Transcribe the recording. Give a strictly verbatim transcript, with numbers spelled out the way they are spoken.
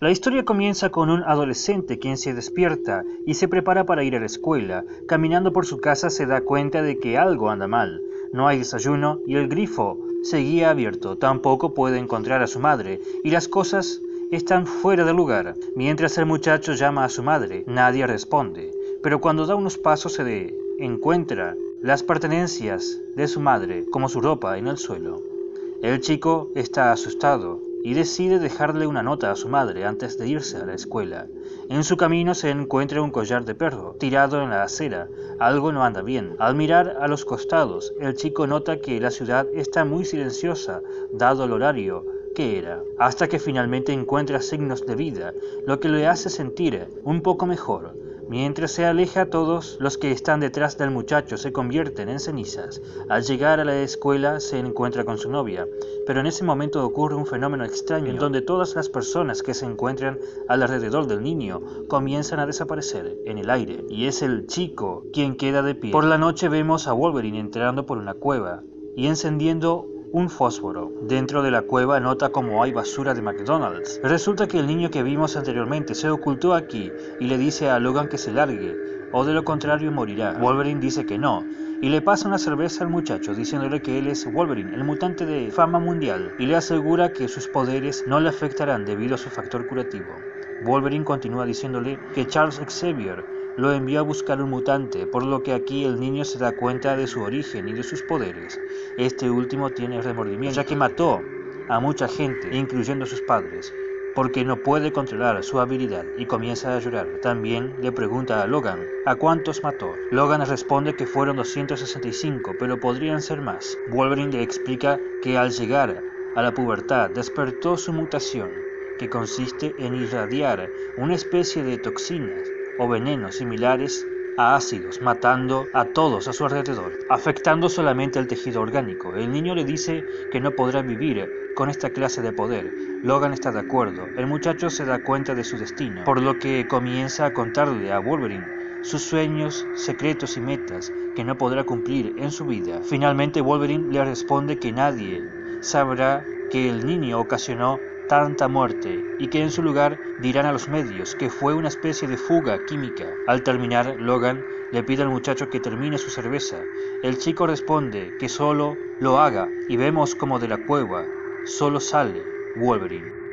La historia comienza con un adolescente quien se despierta y se prepara para ir a la escuela. Caminando por su casa se da cuenta de que algo anda mal. No hay desayuno y el grifo seguía abierto. Tampoco puede encontrar a su madre y las cosas están fuera de lugar. Mientras el muchacho llama a su madre, nadie responde. Pero cuando da unos pasos se de, encuentra las pertenencias de su madre, como su ropa, en el suelo. El chico está asustado y decide dejarle una nota a su madre antes de irse a la escuela. En su camino se encuentra un collar de perro tirado en la acera. Algo no anda bien. Al mirar a los costados, el chico nota que la ciudad está muy silenciosa, dado el horario que era, hasta que finalmente encuentra signos de vida, lo que le hace sentir un poco mejor. Mientras se aleja, todos los que están detrás del muchacho se convierten en cenizas. Al llegar a la escuela se encuentra con su novia, pero en ese momento ocurre un fenómeno extraño en donde todas las personas que se encuentran alrededor del niño comienzan a desaparecer en el aire, y es el chico quien queda de pie. Por la noche vemos a Wolverine entrando por una cueva y encendiendo un fósforo. Dentro de la cueva nota como hay basura de McDonald's. Resulta que el niño que vimos anteriormente se ocultó aquí y le dice a Logan que se largue, o de lo contrario morirá. Wolverine dice que no, y le pasa una cerveza al muchacho diciéndole que él es Wolverine, el mutante de fama mundial, y le asegura que sus poderes no le afectarán debido a su factor curativo. Wolverine continúa diciéndole que Charles Xavier lo envió a buscar un mutante, por lo que aquí el niño se da cuenta de su origen y de sus poderes. Este último tiene remordimiento, ya que mató a mucha gente, incluyendo a sus padres, porque no puede controlar su habilidad y comienza a llorar. También le pregunta a Logan a cuántos mató. Logan responde que fueron doscientos sesenta y cinco, pero podrían ser más. Wolverine le explica que al llegar a la pubertad despertó su mutación, que consiste en irradiar una especie de toxinas o venenos similares a ácidos, matando a todos a su alrededor, afectando solamente el tejido orgánico. El niño le dice que no podrá vivir con esta clase de poder. Logan está de acuerdo. El muchacho se da cuenta de su destino, por lo que comienza a contarle a Wolverine sus sueños, secretos y metas que no podrá cumplir en su vida. Finalmente Wolverine le responde que nadie sabrá que el niño ocasionó tanta muerte y que en su lugar dirán a los medios que fue una especie de fuga química. Al terminar, Logan le pide al muchacho que termine su cerveza. El chico responde que solo lo haga y vemos como de la cueva solo sale Wolverine.